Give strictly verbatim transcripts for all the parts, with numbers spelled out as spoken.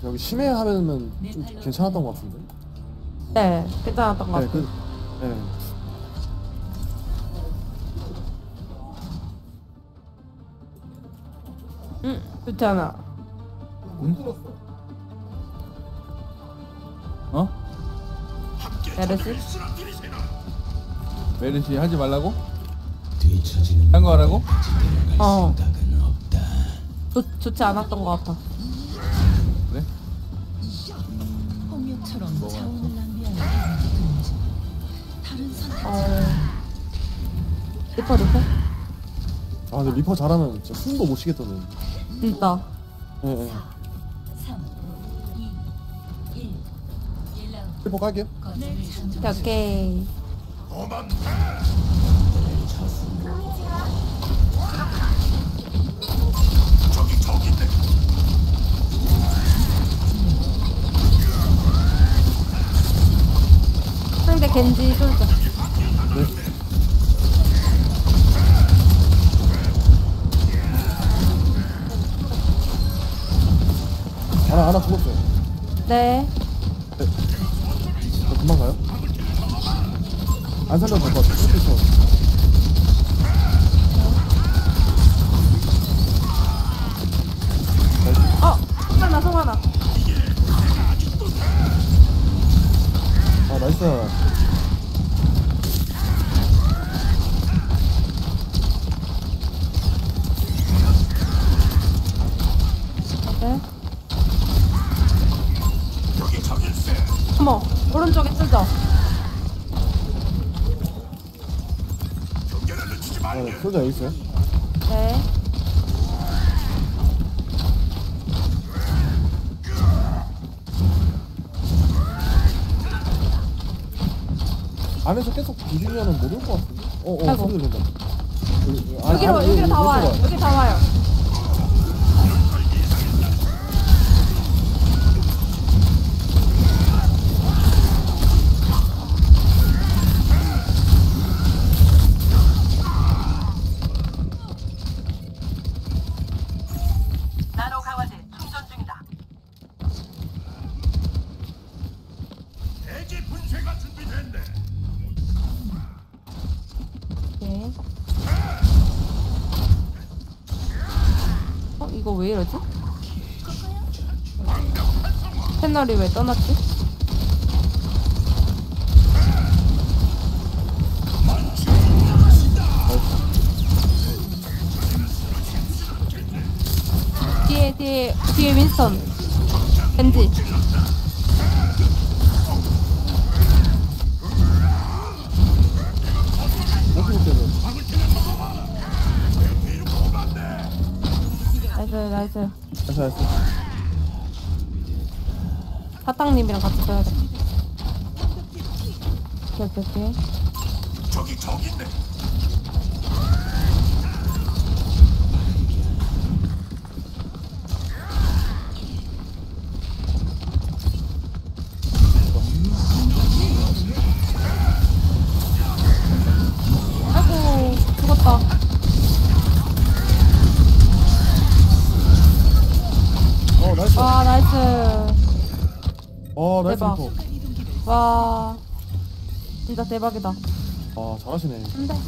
여기 심해 하면은 좀 괜찮았던 것 같은데. 네, 괜찮았던 것 네, 같아요. 그, 네. 응, 좋지 않아. 응? 어? 메르시? 메르시 하지 말라고? 딴 거 하라고? 어. 좋, 좋지 않았던 것 같아. 그래? 홍역처럼 뭐 자원을 낭비하는 행위가 금지. 다른 선택지. 어. 리퍼, 리퍼? 아 근데 리퍼 잘하면 진짜 숨도 못 쉬겠던데. 진짜. 예, 예. 삼, 이, 일. 일 라운드. 리퍼 갈게요. 거점을 선정. 오케이, 오케이. 상대 겐지 솔져. 네. 하나 하나 죽었어요. 네. 네. 저 금방 가요? 안 살려도 될 것 같아. 그렇죠. 어! 송하나, 송하나. 아 나이스. 네. 어머, 오른쪽에 쓰죠? 아, 네. 솔자 여기 있어요. 네. 안에서 계속 비비면은 못 올 것 같은데. 어어 아이고. 소리 들린다. 여기, 아, 여기로, 아, 여기로 다 여기 와요. 와요. 여기 다 와요. 나노 강화제 충전 중이다. 대지 분쇄가 준비됐네. 네. 어, 이거 왜 이러지? 채널이 왜 떠났지? 뒤에, 뒤에, 뒤에 윈스턴. 겐지. 어떻게 때문에? 나이스, 나이스. 나이스 나이스. 사탕님이랑 같이 써야겠다. 오케이, 오케이, 오케이. 저기 저기 있네. 아이고, 죽었다. 어 나이스. 와, 나이스. 어 나이스 대박. 리퍼. 와, 진짜 대박이다. 아 잘하시네. 안 돼.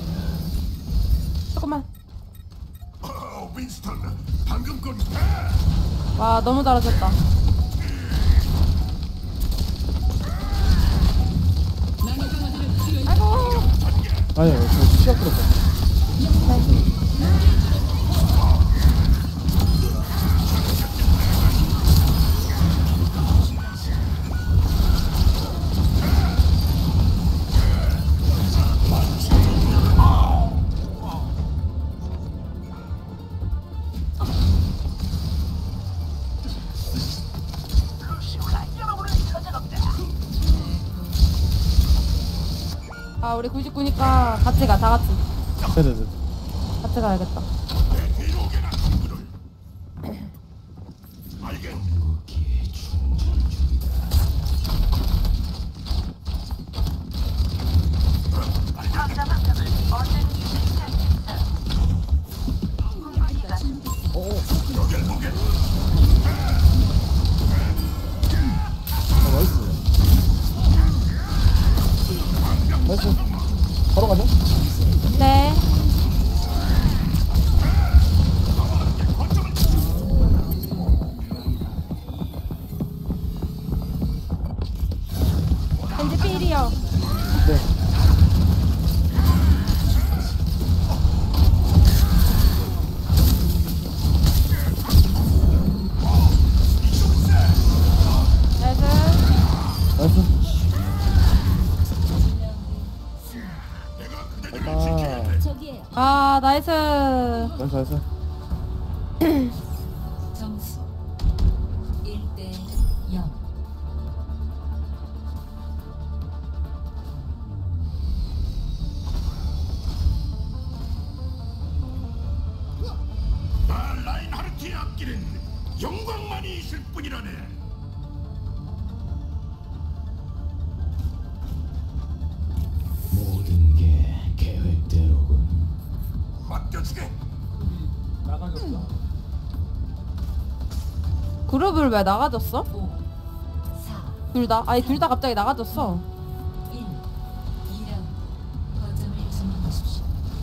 조금만. 어, 윈스턴 방금 건 와, 너무 잘하셨다. 아이고. 아니 저 시작 들었어. 아, 우리 구십구니까 같이 가, 다 같이. 네네네. 같이 가야겠다. 나이스. 나이스 나이스. 점수 일 대 영. 나 라인하르트의 앞길은 영광만이 있을 뿐이라네. 모든 게 계획대로군. 맡겨주게. 그룹을 왜 나가졌어? 오, 사, 둘 다? 아니 둘 다 갑자기 나가졌어. 일. 이 라운드. 거점을 점령하십시오.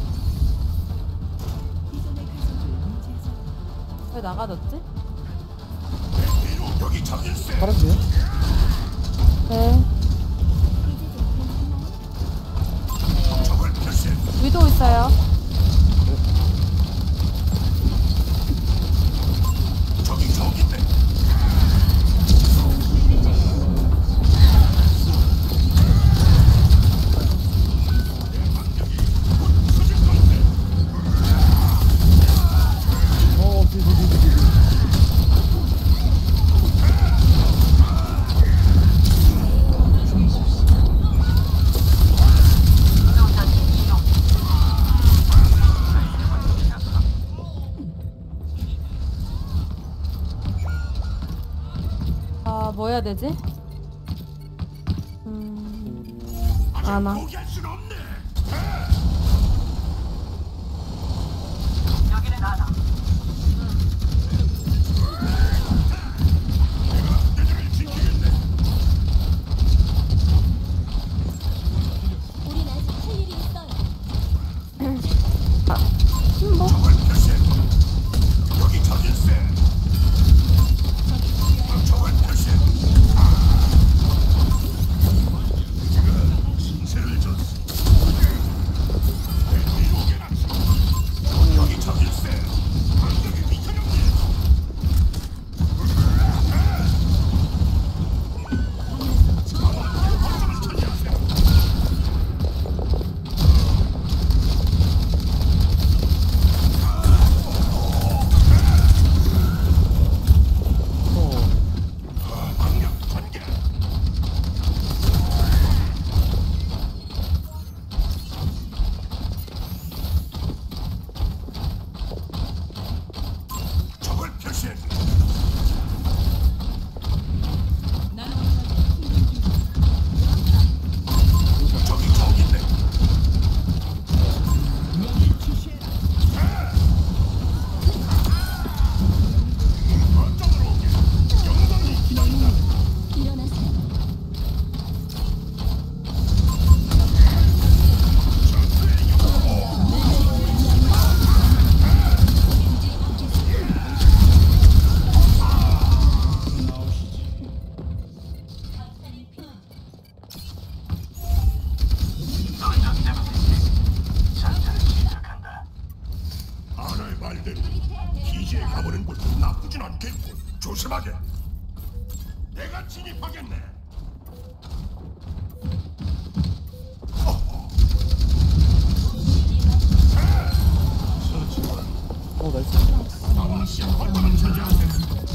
왜 나가졌지? 뒤로 여기 적일세. 파란색. 네. 적을 표시해. 위도 있어요. 저기 적인데. 어 뒤뒤뒤뒤. 아, 뭐 해야 되지? 음, 아나. 포기할 순 없네. 여기는 아나. 너희를 지키겠네. 우린 아직 할 일이 있어요. 뭐? 적을 표시해. 여기 적일세. 적을 표시해. 신세를 졌어. 내 뒤로 오게나. 여기 적일세. 반격이 미쳐졌네. 거점을 차지하세요. 반격 전개. 적을 표시해. 저기 적인데. 거점으로 오게. 영광이 기다린다. 일어나세요. 장전을 시작한다. 아나의 말대로 기지에 가보는 곳 나쁘진 않겠군. 조심하게. 내가 진입하겠네. 어 나이스. 아마시아 거점을 차지하세요.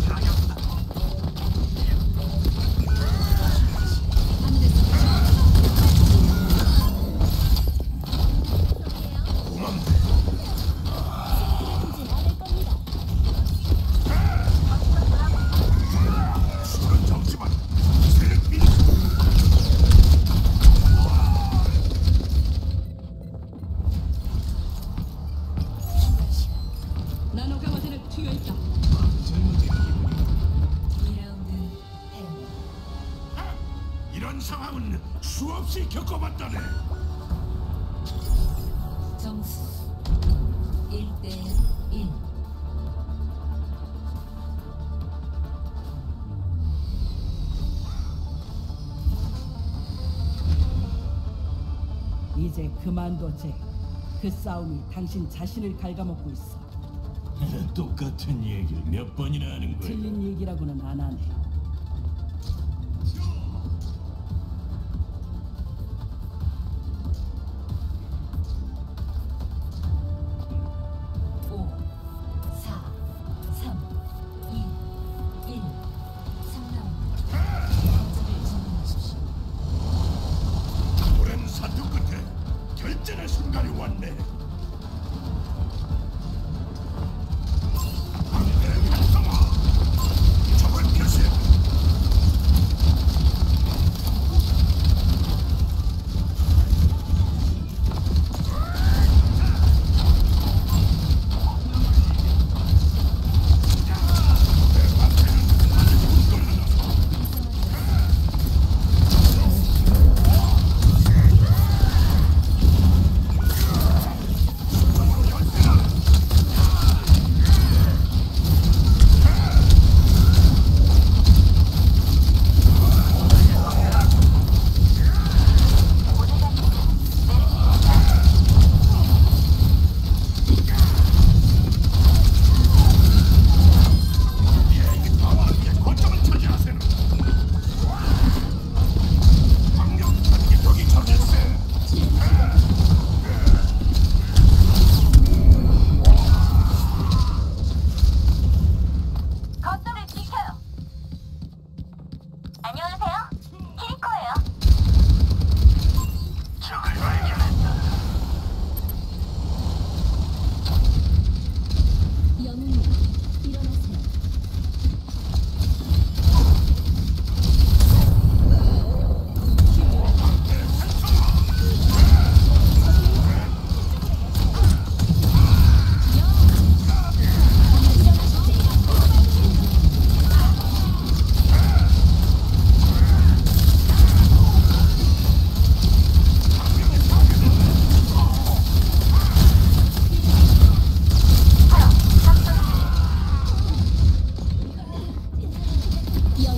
고맙네. 술은 잠시만. 세력 비. 이 라운드 패배. 이런 상황은 수없이 겪어봤다네. 점수 일 대 일. 이제 그만둬 잭. 그 싸움이 당신 자신을 갉아먹고 있어. 똑같은 얘기를 몇 번이나 하는 거야. 틀린 얘기라고는 안 하네.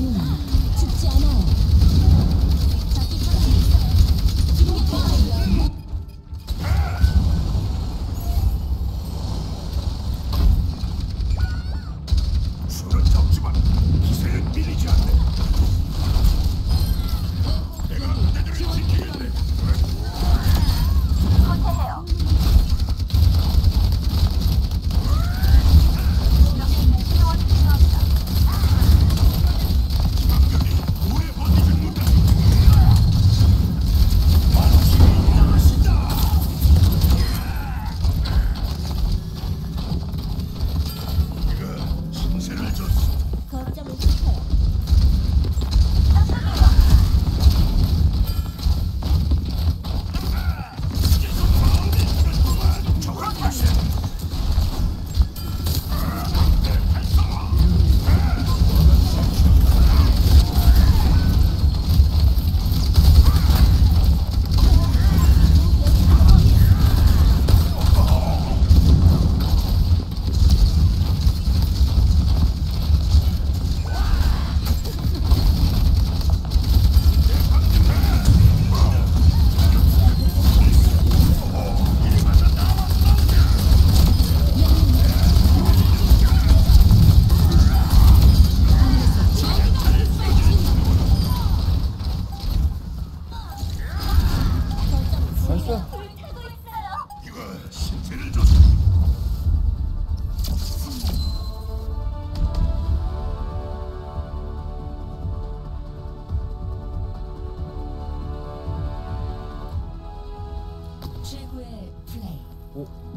나는 죽지 않아요. 저기 사람이 있어요. 지금이 필요해요. 술은 적지만 기세는 밀리지 않네. 내가 그대들을 지키겠네. 선택해요. 오래 버티지 못한 네가 신세를 졌어. 거점을 지켜요. 저걸 다시 나이스. 네가 신세를 졌어. 최고의 플레이. 오